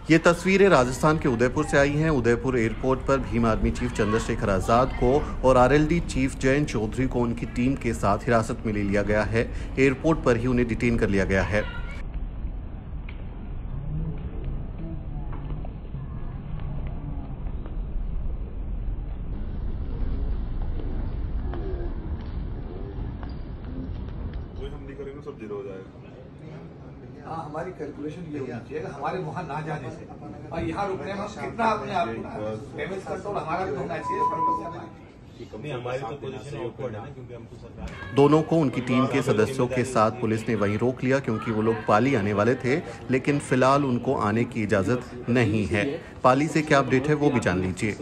ये तस्वीरें राजस्थान के उदयपुर से आई हैं। उदयपुर एयरपोर्ट पर भीम आर्मी चीफ चंद्रशेखर आजाद को और आरएलडी चीफ जयंत चौधरी को उनकी टीम के साथ हिरासत में ले लिया गया है। एयरपोर्ट पर ही उन्हें डिटेन कर लिया गया है। हम नहीं करेंगे सब जीरो हो जाएगा। हाँ, हमारी कैलकुलेशन ये होनी चाहिए हमारे वहाँ ना जाने से और यहाँ रुकने में कितना अपने आप डैमेज कंट्रोल हमारा भी होना चाहिए। हमारी तो पोजीशन ऑकवर्ड है ना, क्योंकि हम तो सरकार। दोनों को उनकी टीम के सदस्यों के साथ पुलिस ने वहीं रोक लिया क्योंकि वो लोग पाली आने वाले थे, लेकिन फिलहाल उनको आने की इजाजत नहीं है। पाली से क्या अपडेट है वो भी जान लीजिए।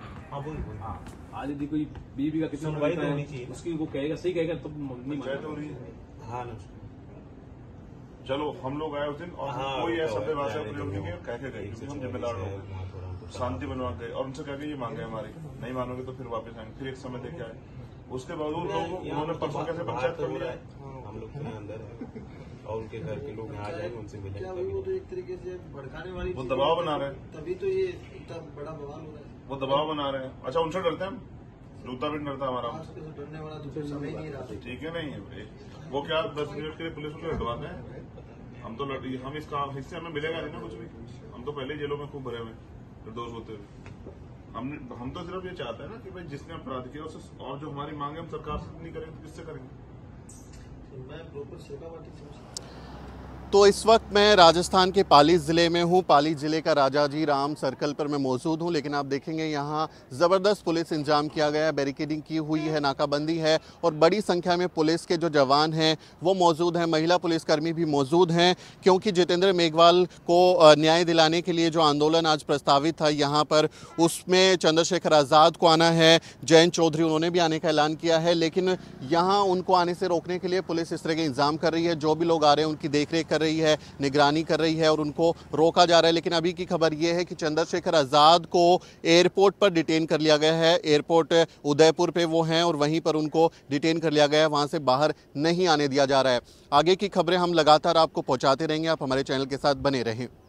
आज यदि कोई बीवी का कितना उसकी वो कहेगा, सही कहेगा तो नहीं मानेगा। हाँ, चलो हम लोग आए उस दिन और कोई ऐसा भाषा प्रयोग नहीं किया, कह के गए क्योंकि हम जिम्मेदार लोग शांति बनवा गए और उनसे कह के ये मांगे हमारे, नहीं मानोगे तो फिर वापस आएंगे। फिर एक समय देखे आए, उसके बावजूद लोग उन्होंने परसों कैसे पंचायत कर लिया। हम लोग के अंदर है और उनके घर के लोग यहाँ जाएंगे, उनसे मिलेंगे। वो तो एक तरीके से भड़काने वाली, वो दबाव बना रहे हैं, तभी तो ये इतना बड़ा बवाल हो रहा है। वो दबाव बना रहे हैं। अच्छा, उनसे डरते हैं हम, जूता भी डरता हमारा। डरने वाला तो समय नहीं रहा। ठीक है, नहीं है वो क्या 10 मिनट के लिए पुलिस को हटवाते हैं। हम तो हम इसका हिस्से हमें मिलेगा नहीं ना कुछ भी। हम तो पहले जेलों में खूब भरे हुए निर्दोष होते हुए। हम तो सिर्फ ये चाहते हैं ना कि भाई जिसने अपराध किया उसे, और जो हमारी मांगे हम सरकार से नहीं करेंगे तो किससे करेंगे। मैं प्रॉपर सेवावाटी से। तो इस वक्त मैं राजस्थान के पाली ज़िले में हूँ। पाली ज़िले का राजाजी राम सर्कल पर मैं मौजूद हूँ, लेकिन आप देखेंगे यहाँ ज़बरदस्त पुलिस इंतजाम किया गया है, बैरिकेडिंग की हुई है, नाकाबंदी है और बड़ी संख्या में पुलिस के जो जवान हैं वो मौजूद हैं। महिला पुलिसकर्मी भी मौजूद हैं क्योंकि जितेंद्र मेघवाल को न्याय दिलाने के लिए जो आंदोलन आज प्रस्तावित था यहाँ पर, उसमें चंद्रशेखर आज़ाद को आना है, जयंत चौधरी उन्होंने भी आने का ऐलान किया है, लेकिन यहाँ उनको आने से रोकने के लिए पुलिस इस तरह के इंतजाम कर रही है। जो भी लोग आ रहे हैं उनकी देखरेख रही है, निगरानी कर रही है और उनको रोका जा रहा है। लेकिन अभी की खबर यह है कि चंद्रशेखर आजाद को एयरपोर्ट पर डिटेन कर लिया गया है। एयरपोर्ट उदयपुर पे वो हैं और वहीं पर उनको डिटेन कर लिया गया है, वहां से बाहर नहीं आने दिया जा रहा है। आगे की खबरें हम लगातार आपको पहुंचाते रहेंगे, आप हमारे चैनल के साथ बने रहें।